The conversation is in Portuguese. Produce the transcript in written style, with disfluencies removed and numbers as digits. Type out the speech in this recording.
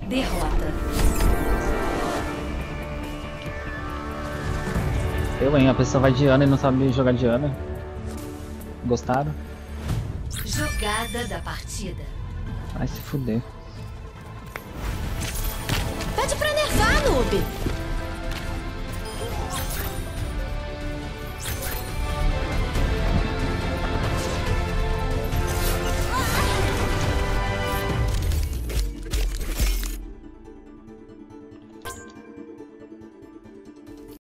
Derrota. A pessoa vai de Ana e não sabe jogar de Ana. Gostaram? Jogada da partida. Vai se fuder. Pede pra nervar, noob.